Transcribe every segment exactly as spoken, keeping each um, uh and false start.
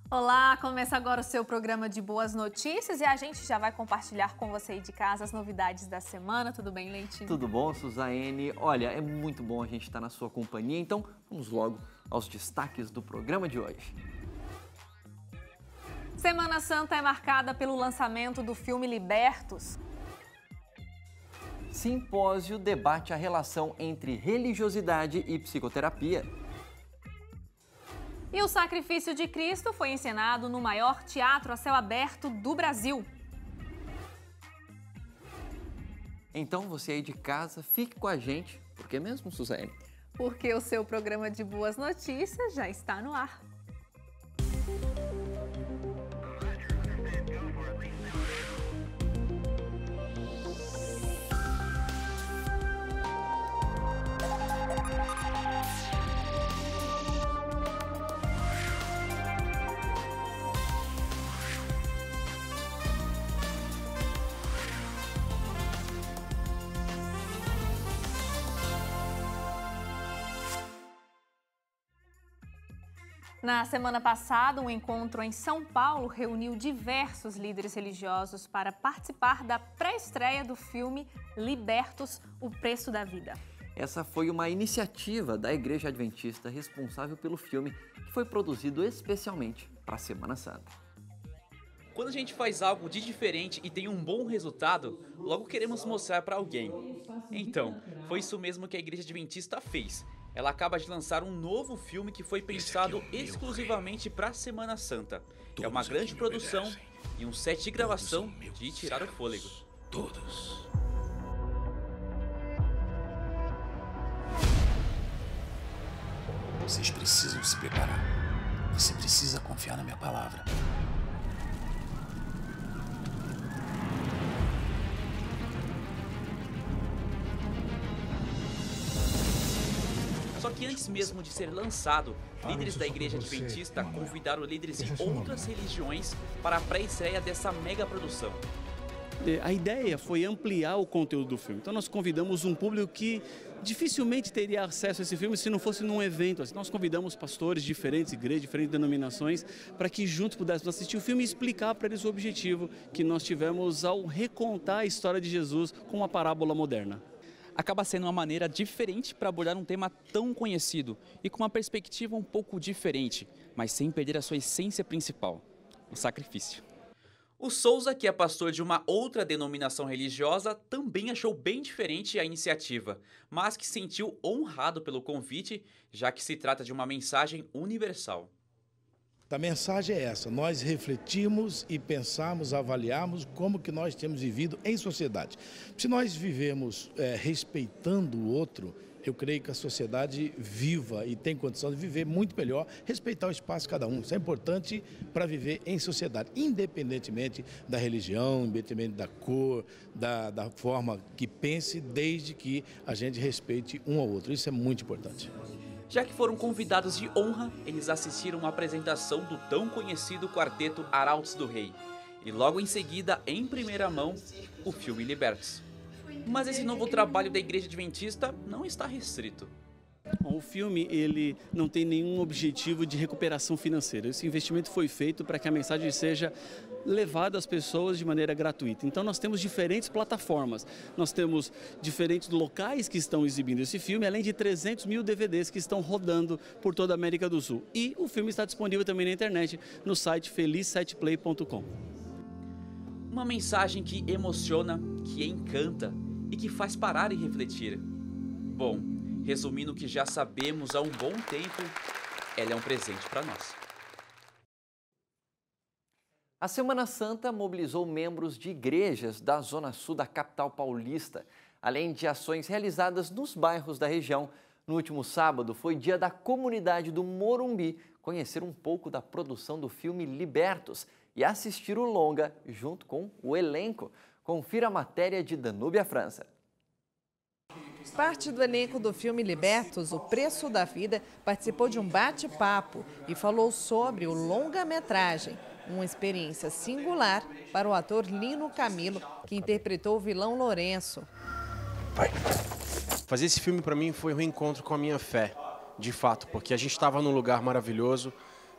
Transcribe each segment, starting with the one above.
Olá, começa agora o seu programa de boas notícias e a gente já vai compartilhar com você aí de casa as novidades da semana. Tudo bem, Leite? Tudo bom, Suzane? Olha, é muito bom a gente estar na sua companhia, então vamos logo aos destaques do programa de hoje. Semana Santa é marcada pelo lançamento do filme Libertos. Simpósio debate a relação entre religiosidade e psicoterapia. E o Sacrifício de Cristo foi encenado no maior teatro a céu aberto do Brasil. Então você aí de casa, fique com a gente. Por que mesmo, Suzane? Porque o seu programa de boas notícias já está no ar. Na semana passada, um encontro em São Paulo reuniu diversos líderes religiosos para participar da pré-estreia do filme Libertos, o Preço da Vida. Essa foi uma iniciativa da Igreja Adventista responsável pelo filme, que foi produzido especialmente para a Semana Santa. Quando a gente faz algo de diferente e tem um bom resultado, logo queremos mostrar para alguém. Então, foi isso mesmo que a Igreja Adventista fez. Ela acaba de lançar um novo filme que foi pensado exclusivamente para a Semana Santa. É uma grande produção e um set de gravação de tirar o fôlego. Todos. Vocês precisam se preparar. Você precisa confiar na minha palavra. Só que antes mesmo de ser lançado, líderes da Igreja Adventista convidaram líderes de outras religiões para a pré-estreia dessa mega produção. A ideia foi ampliar o conteúdo do filme. Então nós convidamos um público que dificilmente teria acesso a esse filme se não fosse num evento. Nós convidamos pastores de diferentes igrejas, diferentes denominações, para que juntos pudéssemos assistir o filme e explicar para eles o objetivo que nós tivemos ao recontar a história de Jesus com uma parábola moderna. Acaba sendo uma maneira diferente para abordar um tema tão conhecido e com uma perspectiva um pouco diferente, mas sem perder a sua essência principal, o sacrifício. O Souza, que é pastor de uma outra denominação religiosa, também achou bem diferente a iniciativa, mas que se sentiu honrado pelo convite, já que se trata de uma mensagem universal. A mensagem é essa, nós refletirmos e pensarmos, avaliarmos como que nós temos vivido em sociedade. Se nós vivemos é, respeitando o outro, eu creio que a sociedade viva e tem condição de viver muito melhor, respeitar o espaço de cada um. Isso é importante para viver em sociedade, independentemente da religião, independentemente da cor, da, da forma que pense, desde que a gente respeite um ao outro. Isso é muito importante. Já que foram convidados de honra, eles assistiram à apresentação do tão conhecido quarteto Arautos do Rei. E logo em seguida, em primeira mão, o filme Libertos. Mas esse novo trabalho da Igreja Adventista não está restrito. O filme ele não tem nenhum objetivo de recuperação financeira. Esse investimento foi feito para que a mensagem seja levada às pessoas de maneira gratuita. Então nós temos diferentes plataformas, nós temos diferentes locais que estão exibindo esse filme, além de trezentos mil D V Ds que estão rodando por toda a América do Sul. E o filme está disponível também na internet, no site feliz sete play ponto com. Uma mensagem que emociona, que encanta e que faz parar e refletir. Bom, resumindo o que já sabemos há um bom tempo, ela é um presente para nós. A Semana Santa mobilizou membros de igrejas da Zona Sul da capital paulista, além de ações realizadas nos bairros da região. No último sábado foi dia da comunidade do Morumbi conhecer um pouco da produção do filme Libertos e assistir o longa junto com o elenco. Confira a matéria de Danúbia França. Parte do elenco do filme Libertos, O Preço da Vida, participou de um bate-papo e falou sobre o longa-metragem, uma experiência singular para o ator Lino Camilo, que interpretou o vilão Lourenço. Vai. Fazer esse filme para mim foi um reencontro com a minha fé, de fato, porque a gente estava num lugar maravilhoso,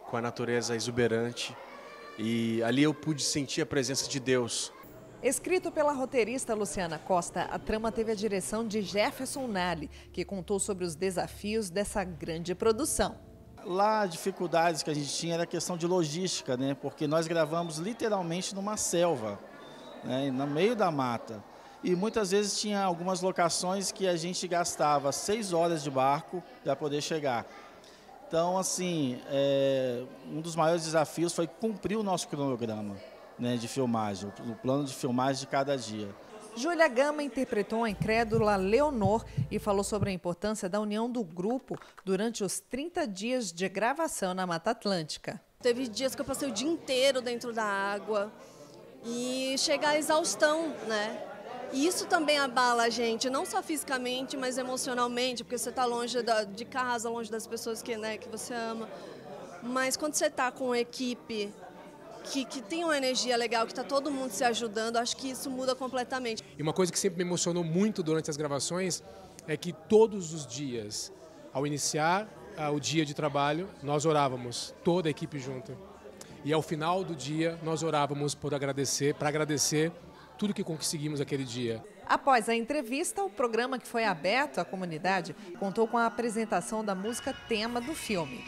com a natureza exuberante. E ali eu pude sentir a presença de Deus. Escrito pela roteirista Luciana Costa, a trama teve a direção de Jefferson Nali, que contou sobre os desafios dessa grande produção. Lá, as dificuldades que a gente tinha era a questão de logística, né? Porque nós gravamos literalmente numa selva, né? No meio da mata. E muitas vezes tinha algumas locações que a gente gastava seis horas de barco para poder chegar. Então, assim, é, um dos maiores desafios foi cumprir o nosso cronograma, né, de filmagem, o plano de filmagem de cada dia. Júlia Gama interpretou a incrédula Leonor e falou sobre a importância da união do grupo durante os trinta dias de gravação na Mata Atlântica. Teve dias que eu passei o dia inteiro dentro da água e chega à exaustão, né? E isso também abala a gente, não só fisicamente, mas emocionalmente, porque você está longe da, de casa, longe das pessoas que, né, que você ama. Mas quando você está com uma equipe que, que tem uma energia legal, que está todo mundo se ajudando, acho que isso muda completamente. E uma coisa que sempre me emocionou muito durante as gravações é que todos os dias, ao iniciar uh, o dia de trabalho, nós orávamos, toda a equipe junta. E ao final do dia, nós orávamos por agradecer, para agradecer tudo que conseguimos aquele dia. Após a entrevista, o programa, que foi aberto à comunidade, contou com a apresentação da música tema do filme.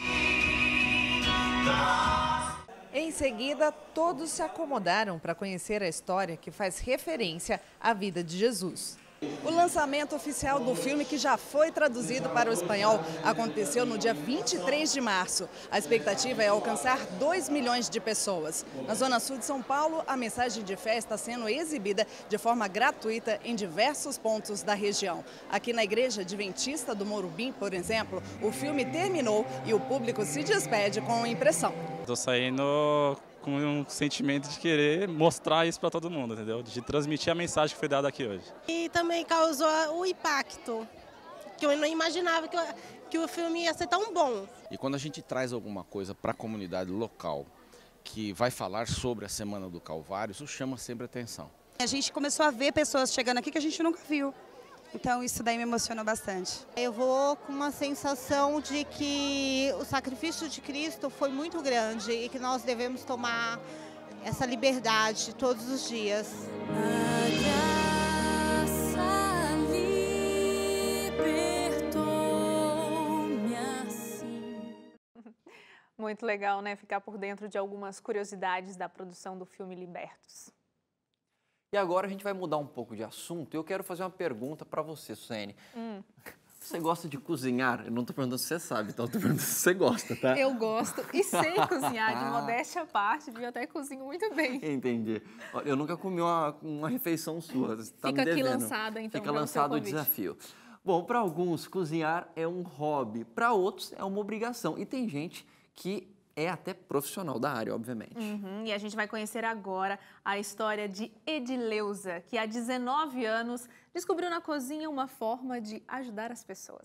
Em seguida, todos se acomodaram para conhecer a história que faz referência à vida de Jesus. O lançamento oficial do filme, que já foi traduzido para o espanhol, aconteceu no dia vinte e três de março. A expectativa é alcançar dois milhões de pessoas. Na Zona Sul de São Paulo, a mensagem de fé está sendo exibida de forma gratuita em diversos pontos da região. Aqui na Igreja Adventista do Morumbi, por exemplo, o filme terminou e o público se despede com impressão. Estou saindo com um sentimento de querer mostrar isso para todo mundo, entendeu? De transmitir a mensagem que foi dada aqui hoje. E também causou o impacto, que eu não imaginava que, eu, que o filme ia ser tão bom. E quando a gente traz alguma coisa para a comunidade local que vai falar sobre a Semana do Calvário, isso chama sempre atenção. A gente começou a ver pessoas chegando aqui que a gente nunca viu. Então isso daí me emocionou bastante. Eu vou com uma sensação de que o sacrifício de Cristo foi muito grande e que nós devemos tomar essa liberdade todos os dias. A graça libertou-me assim. Muito legal, né? Ficar por dentro de algumas curiosidades da produção do filme Libertos. E agora a gente vai mudar um pouco de assunto e eu quero fazer uma pergunta para você, Suene. Hum. Você gosta de cozinhar? Eu não estou perguntando se você sabe, então eu estou perguntando se você gosta, tá? Eu gosto e sei cozinhar, de modéstia à parte, eu até cozinho muito bem. Entendi. Eu nunca comi uma, uma refeição sua, você tá Fica me devendo. aqui lançada, então. Fica lançado o desafio. Bom, para alguns, cozinhar é um hobby, para outros é uma obrigação. E tem gente que é até profissional da área, obviamente. Uhum, e a gente vai conhecer agora a história de Edileuza, que há dezenove anos descobriu na cozinha uma forma de ajudar as pessoas.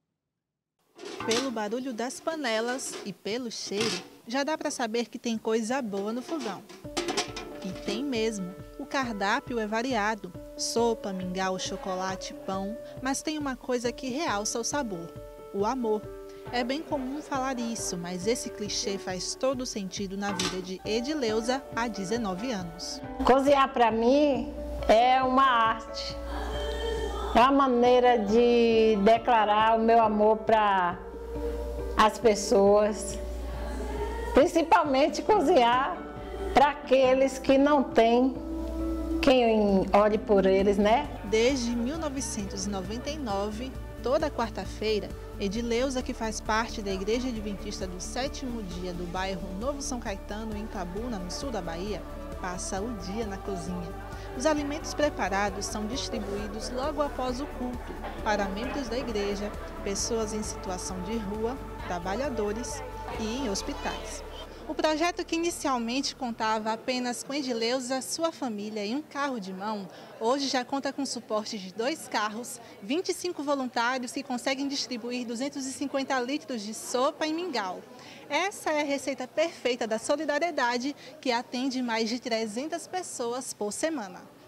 Pelo barulho das panelas e pelo cheiro, já dá para saber que tem coisa boa no fogão. E tem mesmo. O cardápio é variado. Sopa, mingau, chocolate, pão. Mas tem uma coisa que realça o sabor: o amor. É bem comum falar isso, mas esse clichê faz todo sentido na vida de Edileuza há dezenove anos. Cozinhar para mim é uma arte. É uma maneira de declarar o meu amor para as pessoas. Principalmente cozinhar para aqueles que não têm quem olhe por eles, né? Desde mil novecentos e noventa e nove, toda quarta-feira, Edileuza, que faz parte da Igreja Adventista do Sétimo Dia do bairro Novo São Caetano, em Itabuna, no sul da Bahia, passa o dia na cozinha. Os alimentos preparados são distribuídos logo após o culto para membros da igreja, pessoas em situação de rua, trabalhadores e em hospitais. O projeto, que inicialmente contava apenas com Edileuza, sua família e um carro de mão, hoje já conta com suporte de dois carros, vinte e cinco voluntários que conseguem distribuir duzentos e cinquenta litros de sopa e mingau. Essa é a receita perfeita da solidariedade, que atende mais de trezentas pessoas por semana.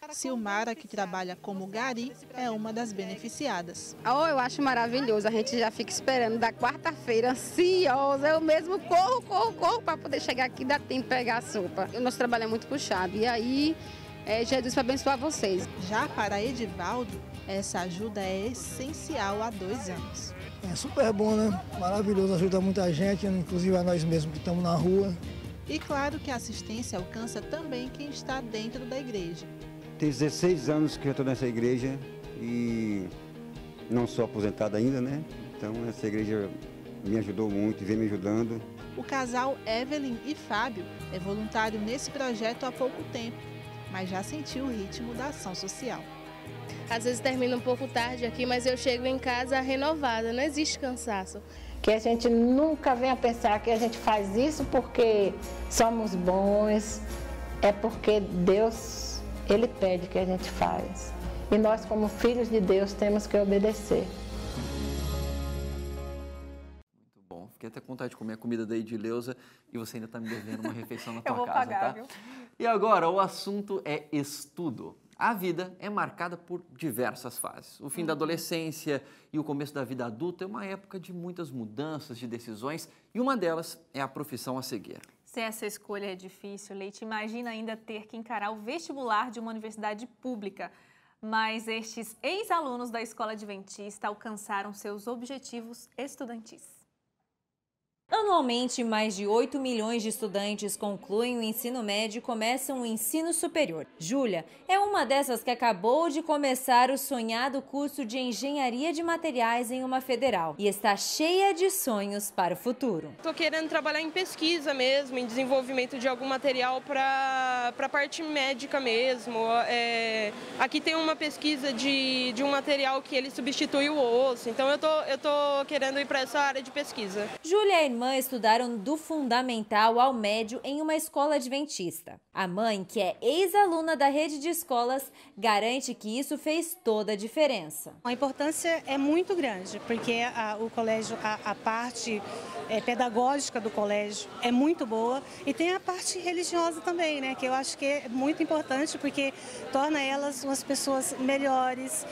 Silmara, que trabalha como gari, é uma das beneficiadas. Oh, eu acho maravilhoso, a gente já fica esperando da quarta-feira, ansiosa. Eu mesmo corro, corro, corro para poder chegar aqui e dar tempo de pegar a sopa. O nosso trabalho é muito puxado e aí é, Jesus para abençoar vocês. Já para Edivaldo, essa ajuda é essencial há dois anos. É super bom, né? Maravilhoso, ajuda muita gente, inclusive a nós mesmos que estamos na rua. E claro que a assistência alcança também quem está dentro da igreja. Tem dezesseis anos que eu estou nessa igreja e não sou aposentado ainda, né? Então essa igreja me ajudou muito e vem me ajudando. O casal Evelyn e Fábio é voluntário nesse projeto há pouco tempo, mas já sentiu o ritmo da ação social. Às vezes termina um pouco tarde aqui, mas eu chego em casa renovada, não existe cansaço. Que a gente nunca venha pensar que a gente faz isso porque somos bons, é porque Deus, Ele pede que a gente faz. E nós, como filhos de Deus, temos que obedecer. Muito bom. Fiquei até com vontade de comer a comida da Edileuza e você ainda está me devendo uma refeição na tua Eu vou casa, pagar, tá? viu? E agora, o assunto é estudo. A vida é marcada por diversas fases. O fim uhum. da adolescência e o começo da vida adulta é uma época de muitas mudanças, de decisões, e uma delas é a profissão a seguir. Se essa escolha é difícil, Leite, imagina ainda ter que encarar o vestibular de uma universidade pública. Mas estes ex-alunos da Escola Adventista alcançaram seus objetivos estudantis. Anualmente, mais de oito milhões de estudantes concluem o ensino médio e começam o ensino superior. Júlia é uma dessas que acabou de começar o sonhado curso de Engenharia de Materiais em uma federal e está cheia de sonhos para o futuro. Estou querendo trabalhar em pesquisa mesmo, em desenvolvimento de algum material para a parte médica mesmo. É, aqui tem uma pesquisa de, de um material que ele substitui o osso, então eu tô, eu tô querendo ir para essa área de pesquisa. Júlia e a irmã estudaram do fundamental ao médio em uma escola adventista. A mãe, que é ex-aluna da rede de escolas, garante que isso fez toda a diferença. A importância é muito grande, porque a, o colégio, a, a parte é, pedagógica do colégio é muito boa e tem a parte religiosa também, né? Que eu acho que é muito importante porque torna elas umas pessoas melhores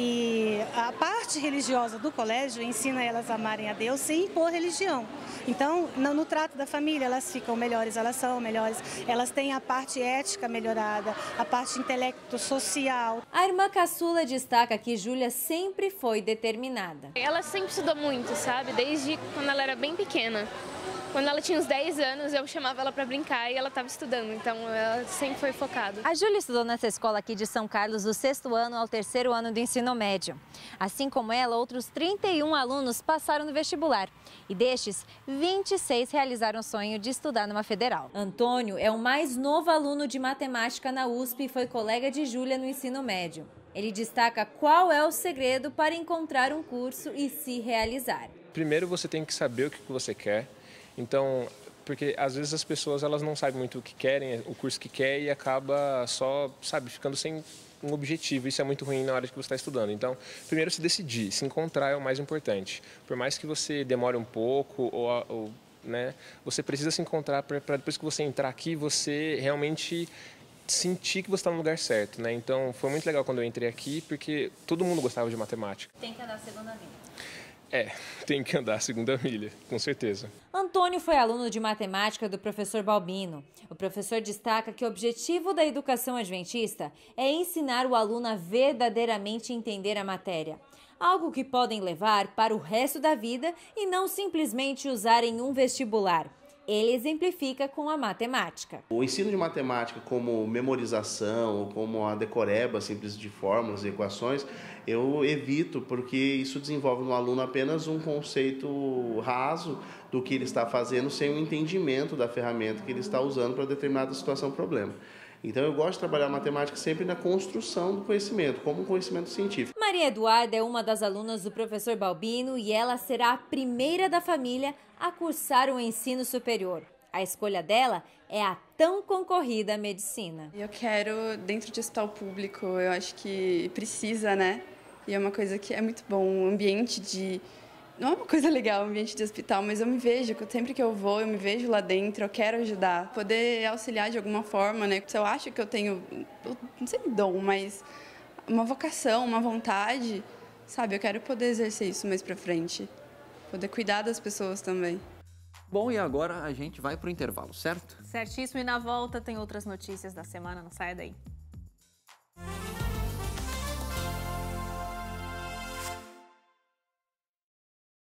e a parte religiosa do colégio ensina elas a amarem a Deus sem impor religião. Então, no, no trato da família, elas ficam melhores, elas são melhores, elas têm a parte ética melhorada, a parte intelecto-social. A irmã caçula destaca que Júlia sempre foi determinada. Ela sempre estudou muito, sabe? Desde quando ela era bem pequena. Quando ela tinha uns dez anos, eu chamava ela para brincar e ela estava estudando, então ela sempre foi focada. A Júlia estudou nessa escola aqui de São Carlos do sexto ano ao terceiro ano do ensino médio. Assim como ela, outros trinta e um alunos passaram no vestibular. E destes, vinte e seis realizaram o sonho de estudar numa federal. Antônio é o mais novo aluno de matemática na U S P e foi colega de Júlia no ensino médio. Ele destaca qual é o segredo para encontrar um curso e se realizar. Primeiro você tem que saber o que você quer. Então, porque às vezes as pessoas elas não sabem muito o que querem, o curso que quer e acaba só, sabe, ficando sem um objetivo. Isso é muito ruim na hora que você está estudando. Então, primeiro se decidir, se encontrar é o mais importante. Por mais que você demore um pouco, ou, ou, né, você precisa se encontrar para depois que você entrar aqui, você realmente sentir que você está no lugar certo, né? Então, foi muito legal quando eu entrei aqui, porque todo mundo gostava de matemática. Tem que andar a segunda milha. É, tem que andar a segunda milha, com certeza. Antônio foi aluno de matemática do professor Balbino. O professor destaca que o objetivo da educação adventista é ensinar o aluno a verdadeiramente entender a matéria. Algo que podem levar para o resto da vida e não simplesmente usar em um vestibular. Ele exemplifica com a matemática. O ensino de matemática como memorização, ou como a decoreba simples de fórmulas e equações, eu evito porque isso desenvolve no aluno apenas um conceito raso do que ele está fazendo sem o entendimento da ferramenta que ele está usando para determinada situação ou problema. Então eu gosto de trabalhar a matemática sempre na construção do conhecimento, como um conhecimento científico. Maria Eduarda é uma das alunas do professor Balbino e ela será a primeira da família a cursar o ensino superior. A escolha dela é a tão concorrida medicina. Eu quero, dentro de hospital público, eu acho que precisa, né? E é uma coisa que é muito bom, um ambiente de... Não é uma coisa legal o ambiente de hospital, mas eu me vejo, sempre que eu vou, eu me vejo lá dentro, eu quero ajudar, poder auxiliar de alguma forma, né? Se eu acho que eu tenho não sei dom, mas uma vocação, uma vontade, sabe? Eu quero poder exercer isso mais pra frente, poder cuidar das pessoas também. Bom, e agora a gente vai pro intervalo, certo? Certíssimo, e na volta tem outras notícias da semana, não saia daí.